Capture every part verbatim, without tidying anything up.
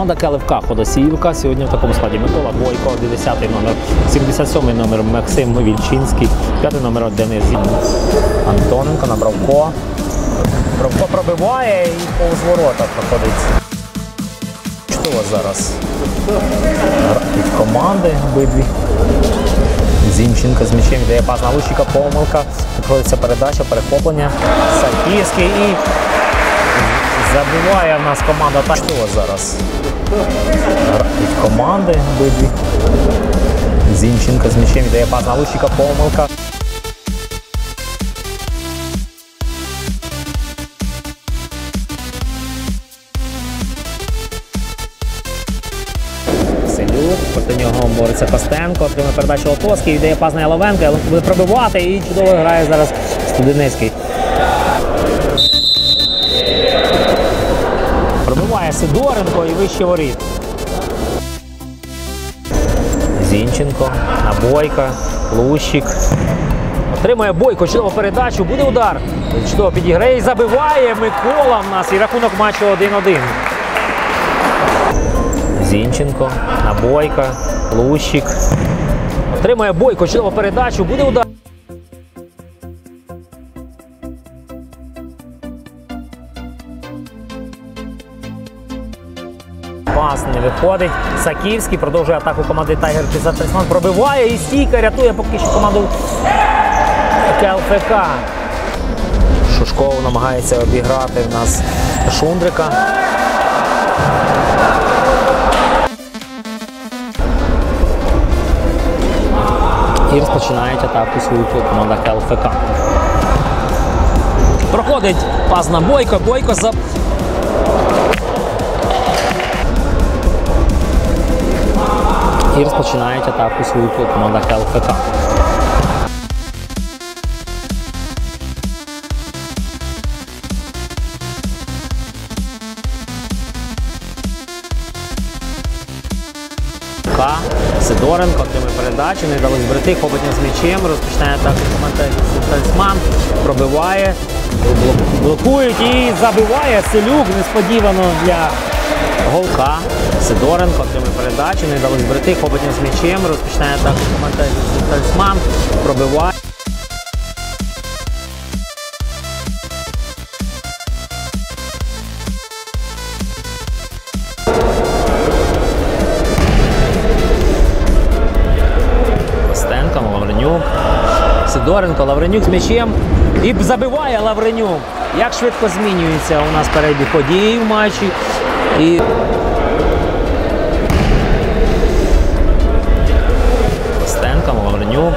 Команда КЛФК Ходосіївка сьогодні в такому складі: Микола Бойко, десятий номер, сімдесят сьомий номер Максим Вільчинський, п'ятий номер Денис Антоненко на Бравко. Бравко пробиває і повз ворота проходить. Чудово зараз від команди обидві. Зінченко з м'ячем віддає пас на Лущика, помилка, приходиться передача, перехоплення. Саківський і забиває в нас команда. Так що зараз від команди обидві. Зінченко з м'ячем віддає пас на Лущика, помилка. Проти нього бореться Костенко, отримує передачу Лотоцький, віддає пас на Яловенка, Яловенко буде пробивати і чудово грає зараз Студеницький. Пробиває Сидоренко і вище воріт. Зінченко на Бойка, Лущик. Отримує Бойко, чудову передачу, буде удар. Чудово підіграє і забиває Микола в нас і рахунок матчу один-один. Зінченко на Бойка, Лущик. Отримує Бойко, чудову передачу, буде удар. Пас не виходить. Саківський продовжує атаку команди Тайгер п'ятдесят Талісман. Пробиває і стійка рятує поки що команду КЛФК. Шушков намагається обіграти в нас Шундрика. І розпочинають атаку свою команда КЛФК. Проходить пас на Бойко, Бойко за... І розпочинають атаку свою команда КЛФК. Сидоренко отримує передачу, не вдалося зберегти, хопить з м'ячем, розпочинає атаку команда Талісман, пробиває, блокують і забиває Селюк несподівано для голка. Сидоренко отримує передачу, не вдалося зберегти, хопить з м'ячем, розпочинає атаку команда Талісман, пробиває. Лавренюк, Сидоренко, Лавренюк з м'ячем і забиває Лавренюк. Як швидко змінюється у нас перебіг подій в матчі. І... Костенко, Лавренюк.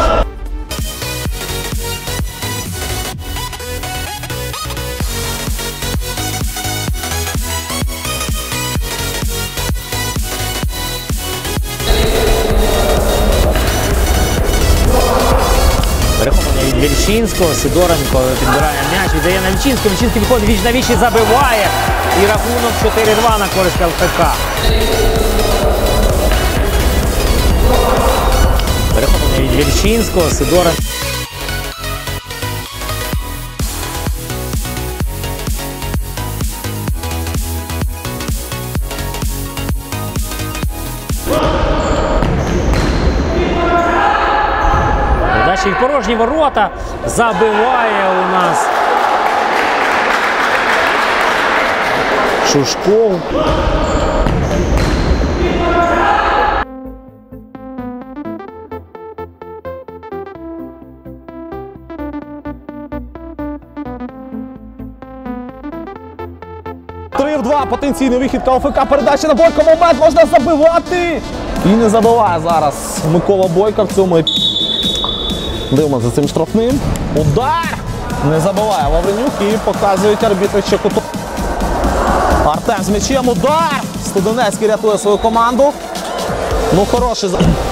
Перехоплення від Вільчинського, Сидоренко підбирає м'яч, віддає на Вільчинського, Вільчинський виходить віч на віч і забиває. І рахунок чотири-два на користь КЛФК. Перехоплення від Вільчинського, Сидоренко. І в порожні ворота забиває у нас Шушков. три в два, потенційний вихід КЛФК, передача на Бойко, момент, можна забивати! І не забиває зараз Микола Бойко в цьому. Дивимося за цим штрафним. Удар! Не забиває Лавренюк і показують арбітри ще куток. Артем з м'ячем, удар! Студенецький рятує свою команду. Ну, хороший.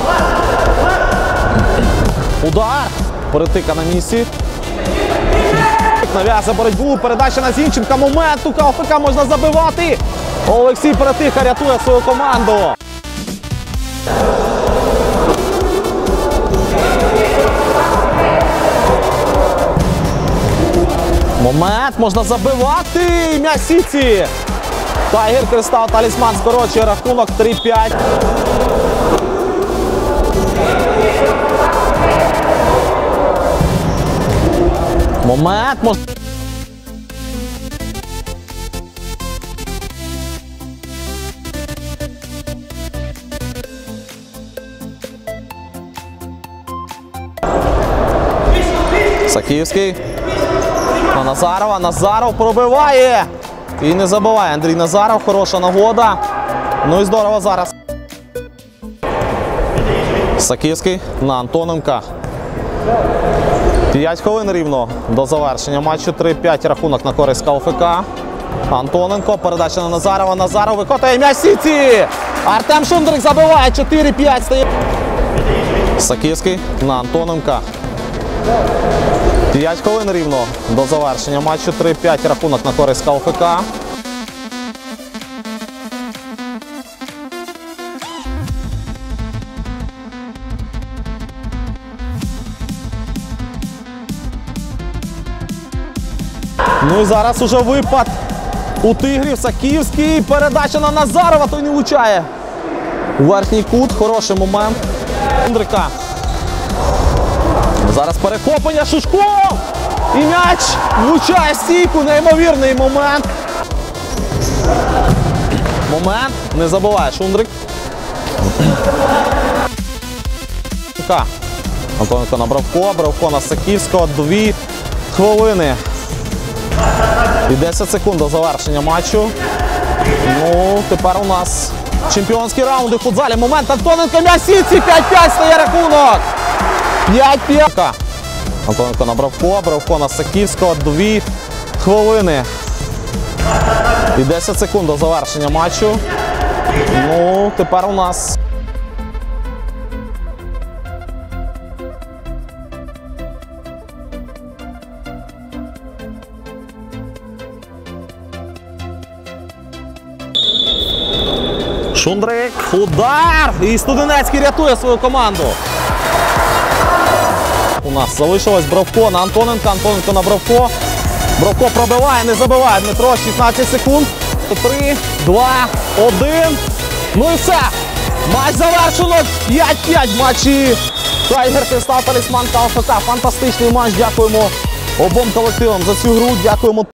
Удар! Перетика на місці. Нав'язує боротьбу, передача на Зінченка. Момент, у КЛФК можна забивати. Олексій Перетиха рятує свою команду. Момент, можна забивати! М'яч сітці! Тайгер Кристал Талісман скорочує рахунок три п'ять. Момент. Мож... Саківський. На Назарова. Назаров пробиває. І не забиває Андрій Назаров. Хороша нагода. Ну і здорово зараз. Саківський на Антоненка. п'ять хвилин рівно до завершення матчу. три п'ять рахунок на користь КФК. Антоненко. Передача на Назарова. Назаров викотує м'яч сітці. Артем Шундрик забиває. чотири п'ять стає. Саківський на Антоненка. п'ять хвилин рівно до завершення матчу. три п'ять рахунок на користь КФК. Ну і зараз уже випад у Тигрів. Саківський. Передача на Назарова. Той не влучає. Верхній кут. Хороший момент. Шундрика. Зараз перехоплення. Шушко. І м'яч влучає в стійку. Неймовірний момент. Момент. Не забуває Шундрик. Антоненко на Бравко. Бравко на Саківського. Дві хвилини. І десять секунд до завершення матчу. Ну, тепер у нас чемпіонські раунди в футзалі. Момент. Антоненко м'яч сітці. п'ять п'ять стає рахунок. п'ять п'ять. Антоненко на Бравко. Бравко на Саківського. Дві хвилини. І десять секунд до завершення матчу. Ну, тепер у нас... Шундрик. Удар! І Студенецький рятує свою команду. У нас залишилось Бравко на Антоненка. Антоненко на Бравко. Бравко пробиває, не забиває Дмитро. шістнадцять секунд. три, два, один. Ну і все. Матч завершено. п'ять п'ять в матчі Тайгер Кристал Талісман КФК. Фантастичний матч. Дякуємо обом колективам за цю гру. Дякуємо